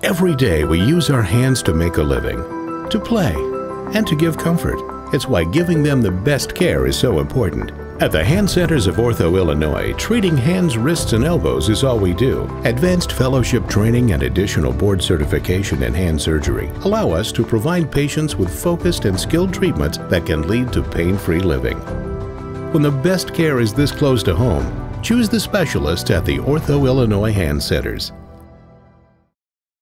Every day we use our hands to make a living, to play, and to give comfort. It's why giving them the best care is so important. At the Hand Centers of OrthoIllinois, treating hands, wrists, and elbows is all we do. Advanced fellowship training and additional board certification in hand surgery allow us to provide patients with focused and skilled treatments that can lead to pain-free living. When the best care is this close to home, choose the specialists at the OrthoIllinois Hand Centers.